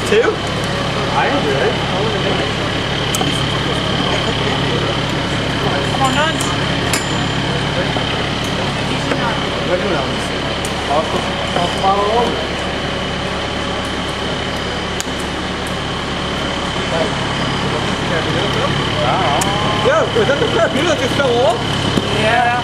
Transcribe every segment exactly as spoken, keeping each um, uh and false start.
Two? I enjoyed it. Come on, nuns. What do you know? Toss the, toss the bottle over. Yo, was that the perfume that just fell off? Yeah.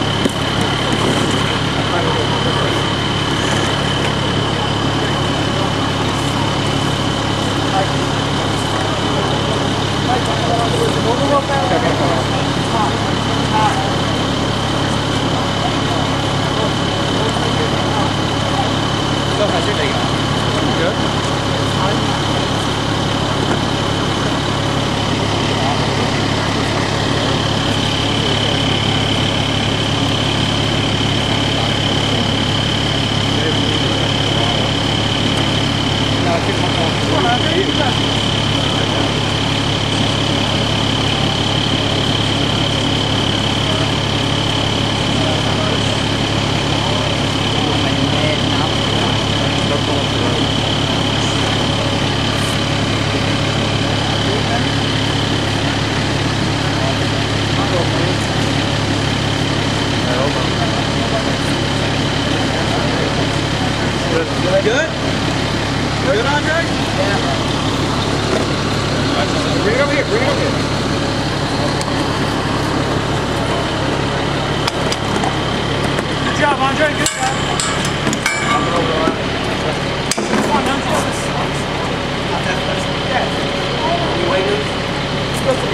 Good? Good, Andre? Yeah. Bring it over here, bring it over here. Good job, Andre. Good job. Come on, nuns. You wait,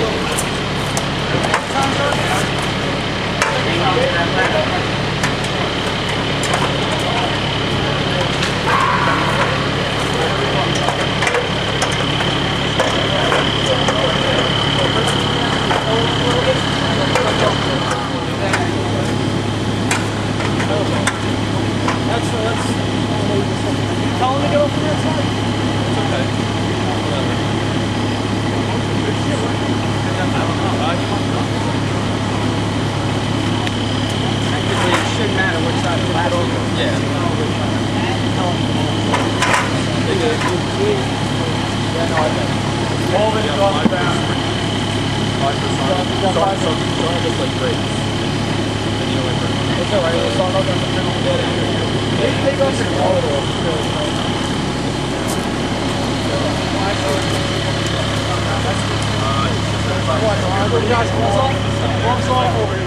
That's, that's, tell him to go from that side. It's okay. Whatever. Technically, it shouldn't matter which side of the hat over. Yeah. They did. Yeah, no, I think. Hold it across the ground. Five percent. Don't, don't, don't just like break. Then you don't like break. It's alright, it's all over the middle. They take off your collar. What? Josh, what's up? What's up over here?